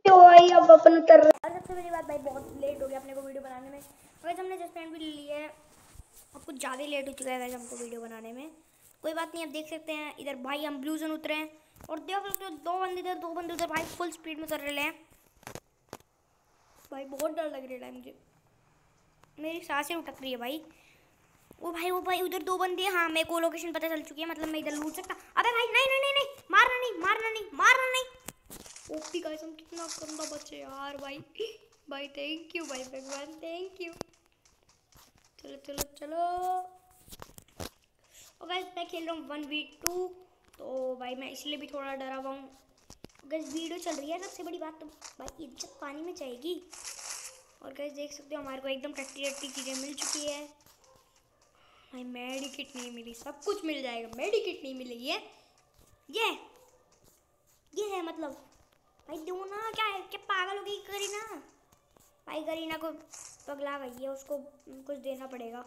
तो भाई अब अपन उतर रहे और सबसे बड़ी बात भाई बहुत लेट हो गया अपने को वीडियो बनाने में। वैसे हमने जस्ट पैंट भी ले लिया है और कुछ ज़्यादा ही लेट हो चुका है वैसे हमको वीडियो बनाने में। कोई बात नहीं, अब देख सकते हैं इधर भाई हम ब्लू जोन उतरे हैं और देख सकते हो दो बंदे इधर दो बंदे उधर भाई फुल स्पीड में उतर रहे हैं। भाई बहुत डर लग रहा है मुझे, मेरी सांसें उठक रही है भाई। वो भाई उधर दो बंदे हैं। हाँ मेरे को लोकेशन पता चल चुकी है, मतलब मैं इधर लूट सकता। अबे भाई नहीं नहीं नहीं नहीं, मारना नहीं मारना नहीं मारना नहीं। ओपी गाइस हम कितना गंदा बचे यार भाई। भाई थैंक यू भाई भगवान, थैंक यू। चलो चलो चलो। और गाइस मैं खेल रहा हूँ 1v2, तो भाई मैं इसलिए भी थोड़ा डरा हुआ हूँ। गाइस वीडियो चल रही है, सबसे बड़ी बात तो भाई इज्जत पानी में जाएगी। और गाइस देख सकते हो हमारे को एकदम टट्टी टट्टी चीज़ें मिल चुकी है। भाई मेडिकिट नहीं मिली, सब कुछ मिल जाएगा, मेडिकिट नहीं मिली। ये है मतलब भाई दो ना, क्या है क्या पागल हो गई करीना। भाई करीना को पगला गई है, उसको कुछ देना पड़ेगा।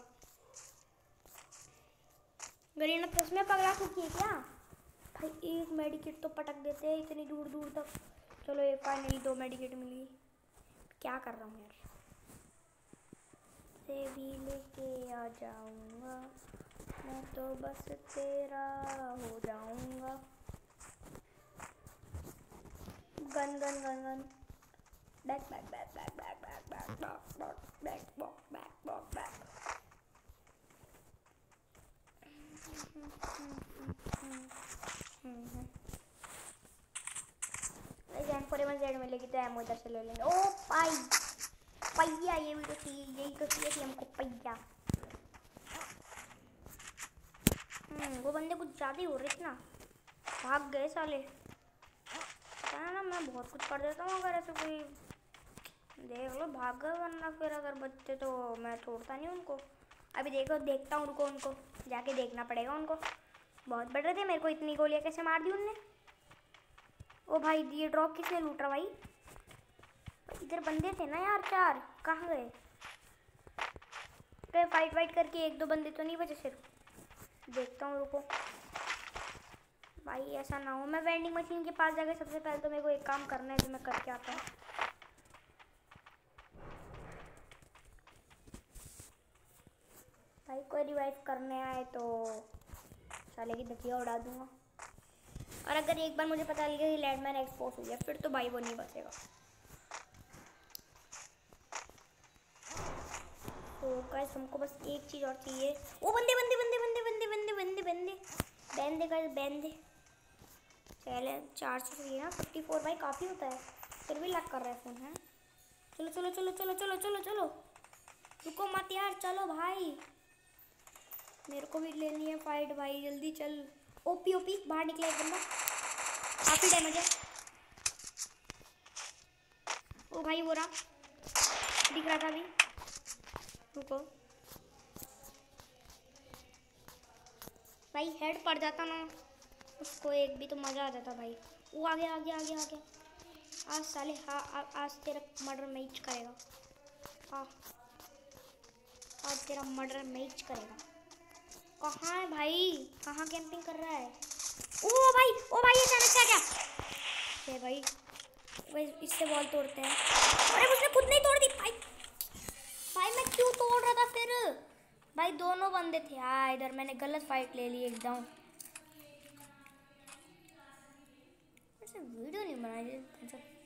करीना सच में पगला चुकी है क्या? भाई एक मेडिकिट तो पटक देते हैं इतनी दूर दूर तक। चलो ये फाइनली दो मेडिकिट मिली। क्या कर रहा हूँ यार, से भी लेके आ जाऊंगा मैं तो बस तेरा हो जाऊंगा। Gun gun gun gun back back back back back back back back back back back back. Z मिलेगी तो एमओ इधर से ले लेंगे। ओ पाई पहिया, ये भी तो चाहिए, यही तो चाहिए थी हमको, पहिया। वो बंदे कुछ ज़्यादा ही हो रहे थे ना, भाग गए साले। क्या ना मैं बहुत कुछ कर देता हूँ अगर ऐसे कोई देख लो भाग गए, वरना फिर अगर बच्चे तो मैं छोड़ता नहीं उनको। अभी देखता हूँ, रुको उनको जाके देखना पड़ेगा उनको। बहुत बढ़ रहे थे, मेरे को इतनी गोलियाँ कैसे मार दी उनने। ओ भाई ये ड्रॉप किसने लूट रहा भाई? इधर बंदे थे ना यार चार, कहाँ गए? तो फाइट वाइट करके एक दो बंदे तो नहीं बचे, सिर्फ देखता हूँ रुको। भाई ऐसा ना हो मैं वेंडिंग मशीन के पास जाकर सबसे पहले तो मेरे को एक काम करना है जो मैं करके आता हूँ। भाई कोई रिवाइव करने आए तो साले की धतिया उड़ा दूंगा। और अगर एक बार मुझे पता लगे कि लैंडमाइन एक्सपोज हो गया फिर तो भाई वो नहीं बचेगा। तो गाइस हमको बस एक चीज़ और चाहिए। ओ बंदे बंदे बंदे बंदे बंदे बंदे बंदे बंदे बंदे गाइस बंदे। पहले 400 चाहिए ना, 54 भाई काफ़ी होता है, फिर भी लग कर रहा है फ़ोन है। चलो चलो चलो चलो चलो चलो चलो, रुको मत यार, चलो भाई मेरे को भी लेनी है फाइट भाई, जल्दी चल। ओपी ओपी बाहर निकला एक बंदा, काफ़ी डैमेज है। ओ भाई वो रहा, दिख रहा था अभी, रुको भाई हेड पड़ जाता ना उसको एक भी तो मज़ा आ जाता भाई। वो आ गया आ गया आ गया आ गया। आज साले हाँ आज तेरा मर्डर मैच करेगा। हाँ आज तेरा मर्डर मैच करेगा। कहाँ है भाई, कहाँ कैंपिंग कर रहा है? ओ भाई अचानक से आ गया। भाई इससे बॉल तोड़ते हैं। अरे उसने खुद नहीं तोड़ दी भाई। भाई मैं क्यों तोड़ रहा था फिर? भाई दोनों बंदे थे यार इधर, मैंने गलत फाइट ले ली एकदम। वीडियो नहीं बनाई